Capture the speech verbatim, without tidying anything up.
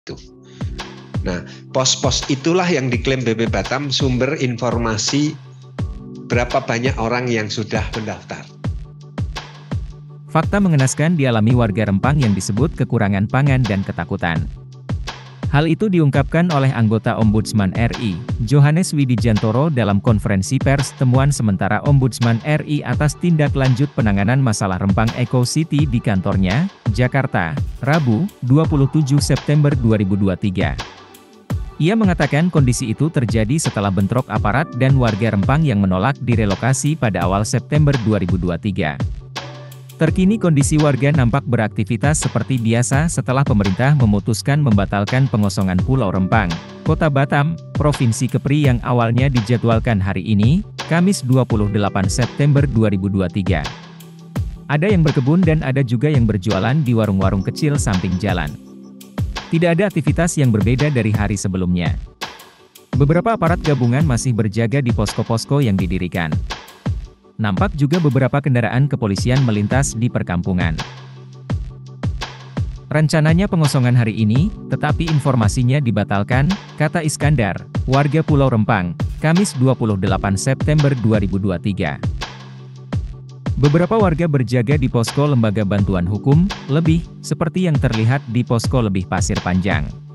Tuh. Nah, pos-pos itulah yang diklaim B P Batam sumber informasi berapa banyak orang yang sudah mendaftar. Fakta mengenaskan dialami warga Rempang yang disebut kekurangan pangan dan ketakutan. Hal itu diungkapkan oleh anggota Ombudsman R I, Johannes Widijantoro dalam konferensi pers temuan sementara Ombudsman R I atas tindak lanjut penanganan masalah Rempang Eco City di kantornya, Jakarta, Rabu, dua puluh tujuh September dua ribu dua puluh tiga. Ia mengatakan kondisi itu terjadi setelah bentrok aparat dan warga Rempang yang menolak direlokasi pada awal September dua ribu dua puluh tiga. Terkini kondisi warga nampak beraktivitas seperti biasa setelah pemerintah memutuskan membatalkan pengosongan Pulau Rempang, Kota Batam, Provinsi Kepri yang awalnya dijadwalkan hari ini, Kamis dua puluh delapan September dua ribu dua puluh tiga. Ada yang berkebun dan ada juga yang berjualan di warung-warung kecil samping jalan. Tidak ada aktivitas yang berbeda dari hari sebelumnya. Beberapa aparat gabungan masih berjaga di posko-posko yang didirikan. Nampak juga beberapa kendaraan kepolisian melintas di perkampungan. Rencananya pengosongan hari ini, tetapi informasinya dibatalkan, kata Iskandar, warga Pulau Rempang, Kamis dua puluh delapan September dua ribu dua puluh tiga. Beberapa warga berjaga di posko Lembaga Bantuan Hukum, Lebih, seperti yang terlihat di posko Lebih Pasir Panjang.